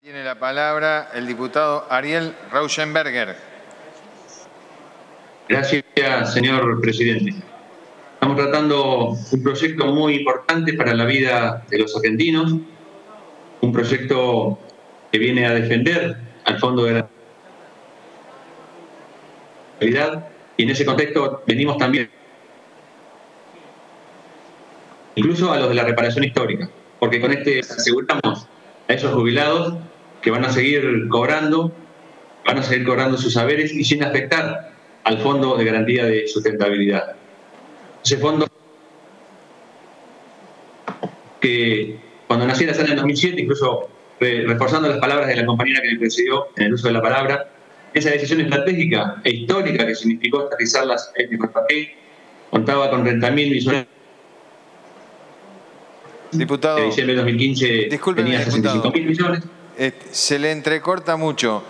Tiene la palabra el diputado Ariel Rauschenberger. Gracias, señor presidente. Estamos tratando un proyecto muy importante para la vida de los argentinos, un proyecto que viene a defender al Fondo de la Solidaridad, y en ese contexto venimos también incluso a los de la reparación histórica, porque con este aseguramos a esos jubilados que van a seguir cobrando sus saberes y sin afectar al Fondo de Garantía de Sustentabilidad. Ese fondo que cuando nació en el 2007, incluso reforzando las palabras de la compañera que me precedió en el uso de la palabra, esa decisión estratégica e histórica que significó estatizar las FPP contaba con 30.000 millones. Diputado, en diciembre de 2015 tenía 65.000 millones. Se le entrecorta mucho.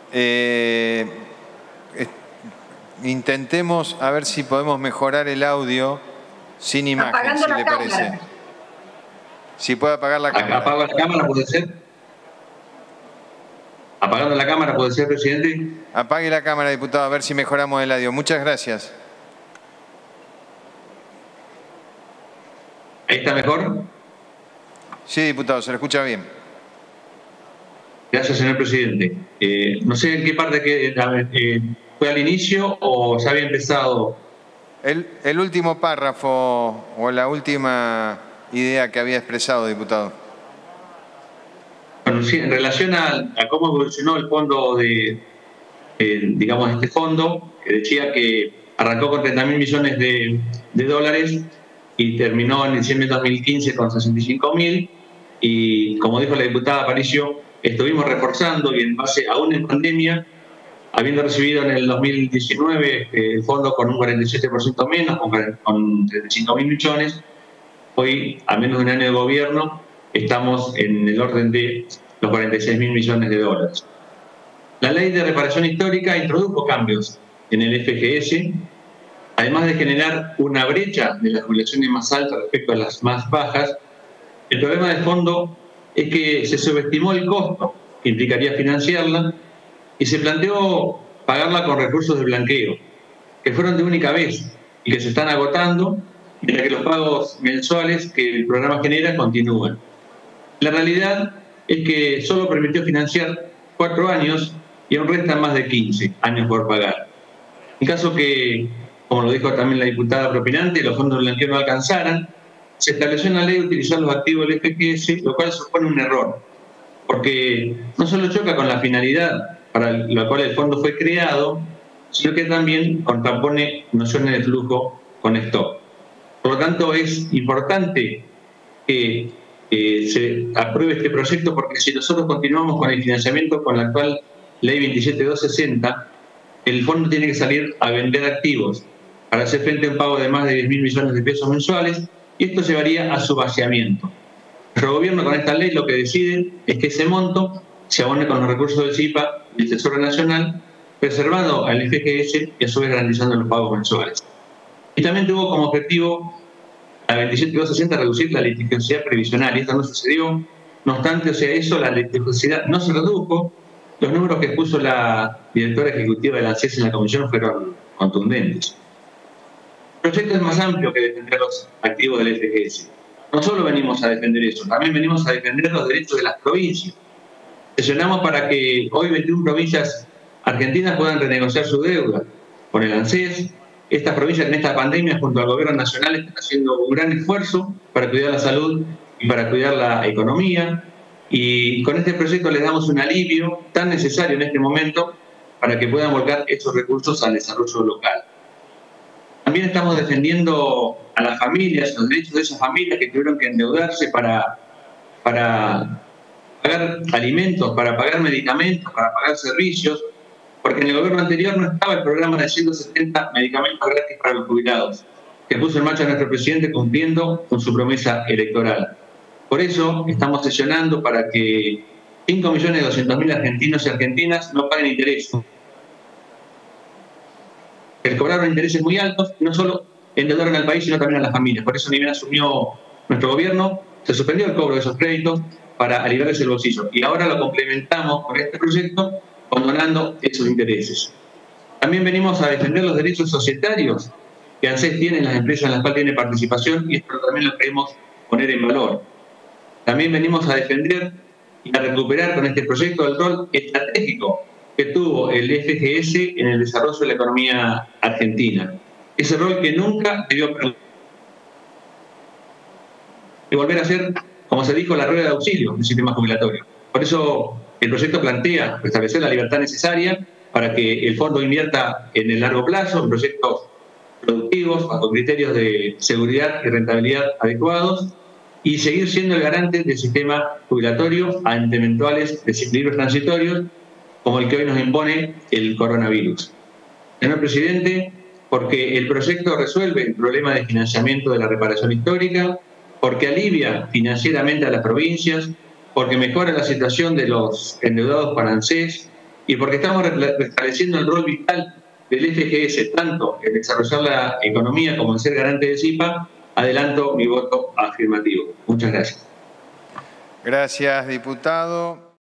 Intentemos a ver si podemos mejorar el audio sin imagen, apagando si le parece. Cámara. Si puede apagar la cámara. ¿Apago la cámara, puede ser? ¿Apagando la cámara, puede ser, presidente? Apague la cámara, diputado, a ver si mejoramos el audio. Muchas gracias. ¿Ahí está mejor? Sí, diputado, se lo escucha bien. Gracias, señor presidente. No sé en qué parte fue al inicio o se había empezado. El último párrafo o la última idea que había expresado, diputado. Bueno, sí, en relación a cómo evolucionó el fondo digamos, este fondo, que decía que arrancó con 30.000 millones de dólares y terminó en diciembre de 2015 con 65.000, y como dijo la diputada Aparicio, estuvimos reforzando y en base aún en pandemia, habiendo recibido en el 2019 el fondo con un 47% menos, con 35.000 millones, hoy, a menos de un año de gobierno, estamos en el orden de los 46.000 millones de dólares. La ley de reparación histórica introdujo cambios en el FGS, además de generar una brecha de las jubilaciones más altas respecto a las más bajas. El problema del fondo es que se subestimó el costo que implicaría financiarla y se planteó pagarla con recursos de blanqueo, que fueron de única vez y que se están agotando, mientras que los pagos mensuales que el programa genera continúan. La realidad es que solo permitió financiar 4 años y aún restan más de 15 años por pagar. En caso que, como lo dijo también la diputada propinante, los fondos de blanqueo no alcanzaran, se estableció en la ley utilizar los activos del FGS, lo cual supone un error, porque no solo choca con la finalidad para la cual el fondo fue creado, sino que también contrapone nociones de flujo con stock. Por lo tanto, es importante que se apruebe este proyecto, porque si nosotros continuamos con el financiamiento con la actual Ley 27260, el fondo tiene que salir a vender activos para hacer frente a un pago de más de 10.000 millones de pesos mensuales, y esto llevaría a su vaciamiento. Nuestro gobierno con esta ley lo que decide es que ese monto se abone con los recursos del CIPA y el Tesoro Nacional, preservando al FGS y a su vez garantizando los pagos mensuales. Y también tuvo como objetivo la 27260 reducir la litigiosidad previsional, y esto no sucedió. No obstante, la litigiosidad no se redujo. Los números que expuso la directora ejecutiva de la ANSES en la comisión fueron contundentes. El proyecto es más amplio que defender los activos del FGS. No solo venimos a defender eso, también venimos a defender los derechos de las provincias. Sesionamos para que hoy 21 provincias argentinas puedan renegociar su deuda con el ANSES. Estas provincias en esta pandemia, junto al gobierno nacional, están haciendo un gran esfuerzo para cuidar la salud y para cuidar la economía. Y con este proyecto les damos un alivio tan necesario en este momento para que puedan volcar esos recursos al desarrollo local. También estamos defendiendo a las familias, los derechos de esas familias que tuvieron que endeudarse para pagar alimentos, para pagar medicamentos, para pagar servicios, porque en el gobierno anterior no estaba el programa de 170 medicamentos gratis para los jubilados, que puso en marcha nuestro presidente cumpliendo con su promesa electoral. Por eso estamos sesionando para que 5.200.000 argentinos y argentinas no paguen intereses. Que cobraron intereses muy altos, no solo endeudaron al país, sino también a las familias. Por eso, ni bien asumió nuestro gobierno, se suspendió el cobro de esos créditos para aliviarles el bolsillo. Y ahora lo complementamos con este proyecto condonando esos intereses. También venimos a defender los derechos societarios que ANSES tiene en las empresas en las cuales tiene participación, y esto también lo queremos poner en valor. También venimos a defender y a recuperar con este proyecto el rol estratégico que tuvo el FGS en el desarrollo de la economía argentina. Ese rol que nunca debió perder. Y volver a ser, como se dijo, la rueda de auxilio del sistema jubilatorio. Por eso el proyecto plantea establecer la libertad necesaria para que el fondo invierta en el largo plazo, en proyectos productivos, bajo criterios de seguridad y rentabilidad adecuados, y seguir siendo el garante del sistema jubilatorio ante eventuales desequilibrios transitorios, como el que hoy nos impone el coronavirus. Señor presidente, porque el proyecto resuelve el problema de financiamiento de la reparación histórica, porque alivia financieramente a las provincias, porque mejora la situación de los endeudados para ANSES, y porque estamos restableciendo el rol vital del FGS, tanto en desarrollar la economía como en ser garante de CIPA. Adelanto mi voto afirmativo. Muchas gracias. Gracias, diputado.